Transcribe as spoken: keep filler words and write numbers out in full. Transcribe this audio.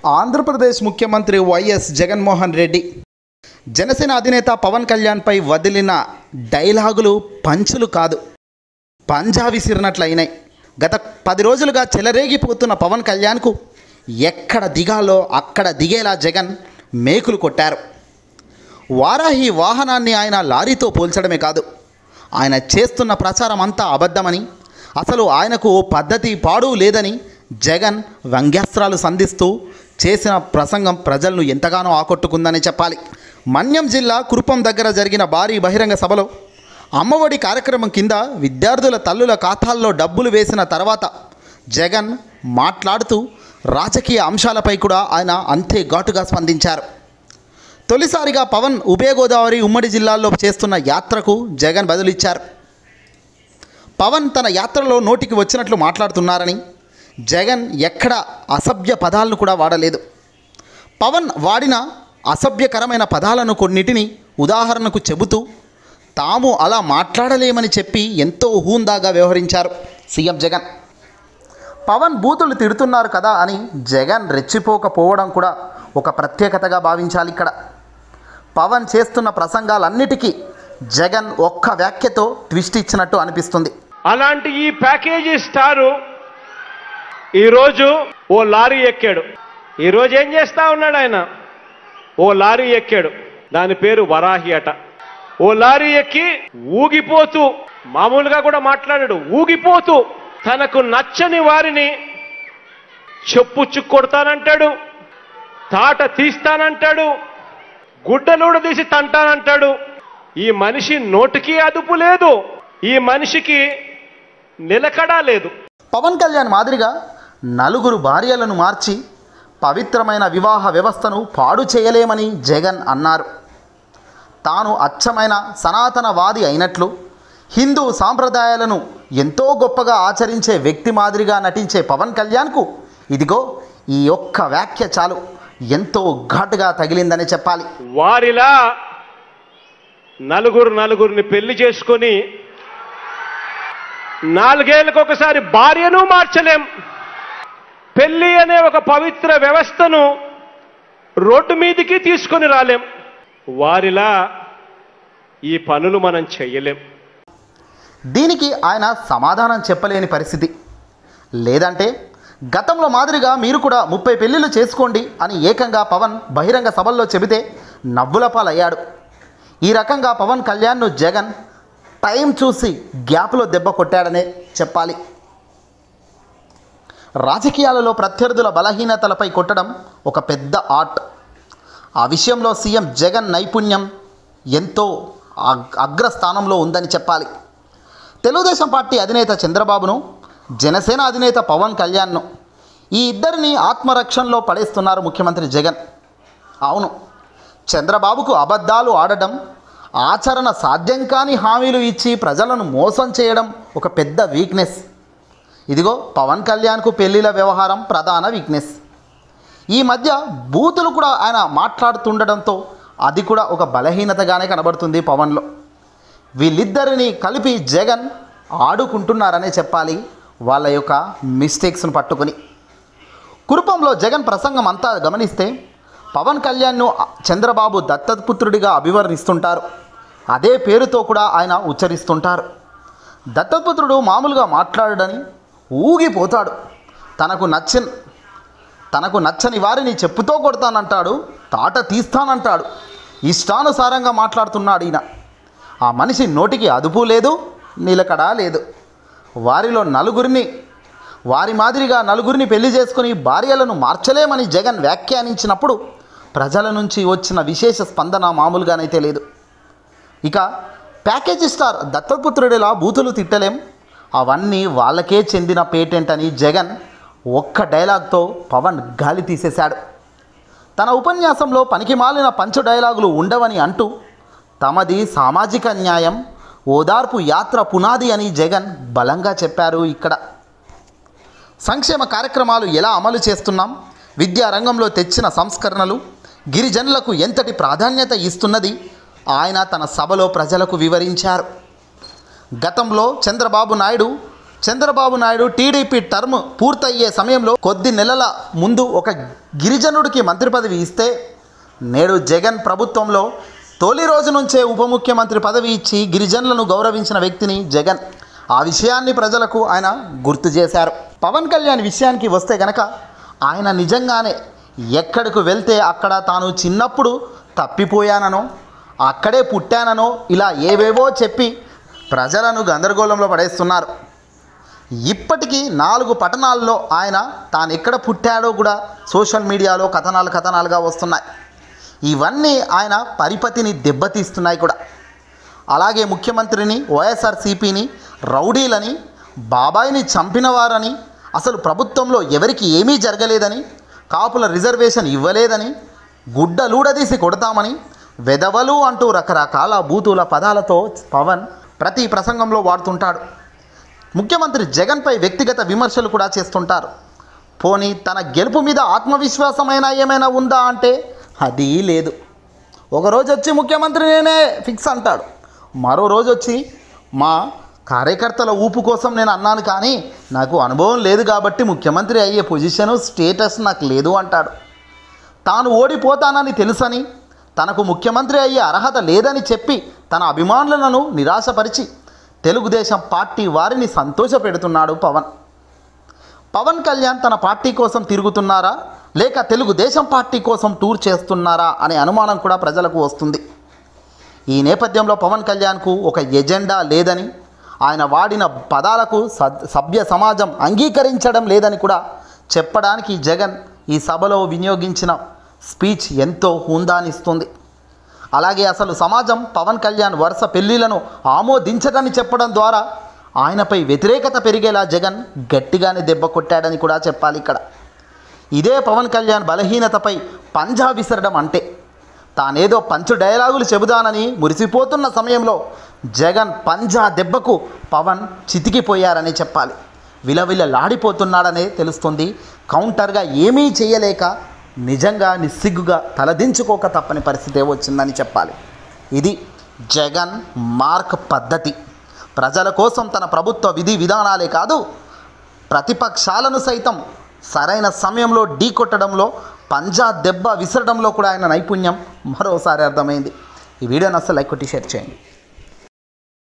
ఆంధ్రప్రదేశ్ ముఖ్యమంత్రి వైఎస్ జగన్మోహన్ రెడ్డి జనసేన అధినేత పవన్ కళ్యాణ్పై వదిలిన డైలాగులు పంచులు కాదు, పంజా విసిరినట్లయినాయి. గత పది రోజులుగా చెలరేగిపోతున్న పవన్ కళ్యాణ్కు ఎక్కడ దిగాలో అక్కడ దిగేలా జగన్ మేకులు కొట్టారు. వారాహి వాహనాన్ని ఆయన లారీతో పోల్చడమే కాదు, ఆయన చేస్తున్న ప్రచారం అంతా అబద్ధమని, అసలు ఆయనకు ఓ పద్ధతి పాడు లేదని జగన్ వ్యంగ్యాస్త్రాలు సంధిస్తూ చేసిన ప్రసంగం ప్రజలను ఎంతగానో ఆకట్టుకుందని చెప్పాలి. మన్యం జిల్లా కురుపం దగ్గర జరిగిన భారీ బహిరంగ సభలో అమ్మఒడి కార్యక్రమం కింద విద్యార్థుల తల్లుల ఖాతాల్లో డబ్బులు వేసిన తర్వాత జగన్ మాట్లాడుతూ రాజకీయ అంశాలపై కూడా ఆయన అంతే ఘాటుగా స్పందించారు. తొలిసారిగా పవన్ ఉభయ గోదావరి ఉమ్మడి జిల్లాల్లో చేస్తున్న యాత్రకు జగన్ బదులిచ్చారు. పవన్ తన యాత్రలో నోటికి వచ్చినట్లు మాట్లాడుతున్నారని, జగన్ ఎక్కడ అసభ్య పదాలను కూడా వాడలేదు. పవన్ వాడిన అసభ్యకరమైన పదాలను కొన్నిటిని ఉదాహరణకు చెబుతూ తాము అలా మాట్లాడలేమని చెప్పి ఎంతో హూందాగా వ్యవహరించారు సీఎం జగన్. పవన్ బూతులు తిడుతున్నారు కదా అని జగన్ రెచ్చిపోకపోవడం కూడా ఒక ప్రత్యేకతగా భావించాలి. ఇక్కడ పవన్ చేస్తున్న ప్రసంగాలన్నిటికీ జగన్ ఒక్క వ్యాఖ్యతో ట్విస్ట్ ఇచ్చినట్టు అనిపిస్తుంది. అలాంటి ఈ ప్యాకేజీ స్టారు ఈరోజు ఓ లారీ ఎక్కాడు. ఈరోజు ఏం చేస్తా ఉన్నాడు ఆయన? ఓ లారీ ఎక్కాడు, దాని పేరు వరాహి అట. ఓ లారీ ఎక్కి ఊగిపోతూ, మామూలుగా కూడా మాట్లాడాడు, ఊగిపోతూ తనకు నచ్చని వారిని చెప్పుచ్చు కొడతానంటాడు, తాట తీస్తానంటాడు, గుడ్డలూడ తీసి తంటానంటాడు. ఈ మనిషి నోటికి అదుపు లేదు, ఈ మనిషికి నిలకడా లేదు. పవన్ కళ్యాణ్ మాదిరిగా నలుగురు భార్యలను మార్చి పవిత్రమైన వివాహ వ్యవస్థను పాడు చేయలేమని జగన్ అన్నారు. తాను అచ్చమైన సనాతనవాది అయినట్లు, హిందూ సాంప్రదాయాలను ఎంతో గొప్పగా ఆచరించే వ్యక్తి మాదిరిగా నటించే పవన్ కళ్యాణ్కు ఇదిగో ఈ ఒక్క వ్యాఖ్య చాలు ఎంతో ఘాటుగా తగిలిందని చెప్పాలి. వారిలా నలుగురు నలుగురిని పెళ్లి చేసుకొని నాలుగేళ్లకు ఒకసారి భార్యను మార్చలేం. పెళ్లి అనే ఒక పవిత్ర వ్యవస్థను రోడ్డు మీదికి తీసుకొని రాలేం. వారిలా ఈ పనులు మనం చెయ్యలేం. దీనికి ఆయన సమాధానం చెప్పలేని పరిస్థితి. లేదంటే గతంలో మాదిరిగా మీరు కూడా ముప్పై పెళ్లిళ్ళు చేసుకోండి అని ఏకంగా పవన్ బహిరంగ సభల్లో చెబితే నవ్వుల పాలయ్యాడు. ఈ రకంగా పవన్ కళ్యాణ్ను జగన్ టైం చూసి గ్యాప్లో దెబ్బ కొట్టాడనే చెప్పాలి. రాజకీయాలలో ప్రత్యర్థుల బలహీనతలపై కొట్టడం ఒక పెద్ద ఆర్ట్. ఆ విషయంలో సీఎం జగన్ నైపుణ్యం ఎంతో అగ్రస్థానంలో ఉందని చెప్పాలి. తెలుగుదేశం పార్టీ అధినేత చంద్రబాబును, జనసేన అధినేత పవన్ కళ్యాణ్ను ఈ ఇద్దరిని ఆత్మరక్షణలో పడేస్తున్నారు ముఖ్యమంత్రి జగన్. అవును, చంద్రబాబుకు అబద్ధాలు ఆడటం, ఆచరణ సాధ్యం కాని హామీలు ఇచ్చి ప్రజలను మోసం చేయడం ఒక పెద్ద వీక్నెస్. ఇదిగో పవన్ కళ్యాణ్కు పెళ్లిల వ్యవహారం ప్రధాన వీక్నెస్. ఈ మధ్య బూతులు కూడా ఆయన మాట్లాడుతుండడంతో అది కూడా ఒక బలహీనతగానే కనబడుతుంది పవన్లో. వీళ్ళిద్దరిని కలిపి జగన్ ఆడుకుంటున్నారనే చెప్పాలి వాళ్ళ యొక్క మిస్టేక్స్ను పట్టుకొని. కురుపంలో జగన్ ప్రసంగం అంతా గమనిస్తే పవన్ కళ్యాణ్ను చంద్రబాబు దత్తపుత్రుడిగా అభివర్ణిస్తుంటారు. అదే పేరుతో కూడా ఆయన ఉచ్చరిస్తుంటారు. దత్తపుత్రుడు మామూలుగా మాట్లాడని ఊగిపోతాడు. తనకు నచ్చని తనకు నచ్చని వారిని చెప్పుతో కొడతానంటాడు, తాట తీస్తానంటాడు. ఇష్టానుసారంగా మాట్లాడుతున్నాడు ఈయన. ఆ మనిషి నోటికి అదుపు లేదు, నిలకడా లేదు. వారిలో నలుగురిని వారి మాదిరిగా నలుగురిని పెళ్లి చేసుకుని భార్యలను మార్చలేమని జగన్ వ్యాఖ్యానించినప్పుడు ప్రజల నుంచి వచ్చిన విశేష స్పందన మామూలుగానైతే లేదు. ఇక ప్యాకేజీ స్టార్ దత్తపుత్రుడిలా బూతులు తిట్టలేం, అవన్నీ వాళ్ళకే చెందిన పేటెంట్ అని జగన్ ఒక్క డైలాగ్తో పవన్ గాలి తీసేశాడు. తన ఉపన్యాసంలో పనికిమాలిన పంచు డైలాగులు ఉండవని అంటూ తమది సామాజిక న్యాయం, ఓదార్పు యాత్ర పునాది అని జగన్ బలంగా చెప్పారు. ఇక్కడ సంక్షేమ కార్యక్రమాలు ఎలా అమలు చేస్తున్నాం, విద్యారంగంలో తెచ్చిన సంస్కరణలు, గిరిజనులకు ఎంతటి ప్రాధాన్యత ఇస్తున్నది ఆయన తన సభలో ప్రజలకు వివరించారు. గతంలో చంద్రబాబు నాయుడు చంద్రబాబు నాయుడు టీడీపీ టర్మ్ పూర్తయ్యే సమయంలో కొద్ది నెలల ముందు ఒక గిరిజనుడికి మంత్రి పదవి ఇస్తే నేడు జగన్ ప్రభుత్వంలో తొలి రోజు నుంచే ఉప ముఖ్యమంత్రి పదవి ఇచ్చి గిరిజనులను గౌరవించిన వ్యక్తిని జగన్. ఆ విషయాన్ని ప్రజలకు ఆయన గుర్తు చేశారు. పవన్ కళ్యాణ్ విషయానికి వస్తే గనక ఆయన నిజంగానే ఎక్కడికి వెళ్తే అక్కడ తాను చిన్నప్పుడు తప్పిపోయాననో అక్కడే పుట్టాననో ఇలా ఏవేవో చెప్పి ప్రజలను గందరగోళంలో పడేస్తున్నారు. ఇప్పటికీ నాలుగు పట్టణాల్లో ఆయన తాను ఎక్కడ పుట్టాడో కూడా సోషల్ మీడియాలో కథనాలు కథనాలుగా వస్తున్నాయి. ఇవన్నీ ఆయన పరిపతిని దెబ్బతీస్తున్నాయి కూడా. అలాగే ముఖ్యమంత్రిని, వైఎస్ఆర్సీపీని రౌడీలని, బాబాయిని చంపినవారని, అసలు ప్రభుత్వంలో ఎవరికి ఏమీ జరగలేదని, కాపుల రిజర్వేషన్ ఇవ్వలేదని, గుడ్డలూడదీసి కొడతామని, వెదవలు అంటూ రకరకాల బూతుల పదాలతో పవన్ ప్రతి ప్రసంగంలో వాడుతుంటాడు. ముఖ్యమంత్రి జగన్పై వ్యక్తిగత విమర్శలు కూడా చేస్తుంటారు. పోనీ తన గెలుపు మీద ఆత్మవిశ్వాసమైనా ఏమైనా ఉందా అంటే అది లేదు. ఒకరోజు వచ్చి ముఖ్యమంత్రి నేనే ఫిక్స్ అంటాడు, మరో రోజు వచ్చి మా కార్యకర్తల ఊపు కోసం నేను అన్నాను కానీ నాకు అనుభవం లేదు కాబట్టి ముఖ్యమంత్రి అయ్యే పొజిషను స్టేటస్ నాకు లేదు అంటాడు. తాను ఓడిపోతానని తెలుసని, తనకు ముఖ్యమంత్రి అయ్యే అర్హత లేదని చెప్పి తన అభిమానులను నిరాశపరిచి తెలుగుదేశం పార్టీ వారిని సంతోషపెడుతున్నాడు పవన్. పవన్ కళ్యాణ్ తన పార్టీ కోసం తిరుగుతున్నారా లేక తెలుగుదేశం పార్టీ కోసం టూర్ చేస్తున్నారా అనే అనుమానం కూడా ప్రజలకు వస్తుంది. ఈ నేపథ్యంలో పవన్ కళ్యాణ్కు ఒక ఎజెండా లేదని, ఆయన వాడిన పదాలకు సభ్య సమాజం అంగీకరించడం లేదని కూడా చెప్పడానికి జగన్ ఈ సభలో వినియోగించిన స్పీచ్ ఎంతో హుందానిస్తుంది. అలాగే అసలు సమాజం పవన్ కళ్యాణ్ వరుస పెళ్లిలను ఆమోదించదని చెప్పడం ద్వారా ఆయనపై వ్యతిరేకత పెరిగేలా జగన్ గట్టిగానే దెబ్బ కొట్టాడని కూడా చెప్పాలి. ఇక్కడ ఇదే పవన్ కళ్యాణ్ బలహీనతపై పంజా విసరడం అంటే. తానేదో పంచు డైలాగులు చెబుదానని మురిసిపోతున్న సమయంలో జగన్ పంజా దెబ్బకు పవన్ చితికిపోయారని చెప్పాలి. విలవిలలాడిపోతున్నాడనే తెలుస్తుంది. కౌంటర్గా ఏమీ చేయలేక నిజంగా నిస్సిగ్గుగా తలదించుకోక తప్పని పరిస్థితి వచ్చిందని చెప్పాలి. ఇది జగన్ మార్క్ పద్ధతి. ప్రజల కోసం తన ప్రభుత్వ విధి విధానాలే కాదు, ప్రతిపక్షాలను సైతం సరైన సమయంలో ఢీ కొట్టడంలో, పంజా దెబ్బ విసరడంలో కూడా ఆయన నైపుణ్యం మరోసారి అర్థమైంది. ఈ వీడియోని అసలు లైక్ కొట్టి షేర్ చేయండి.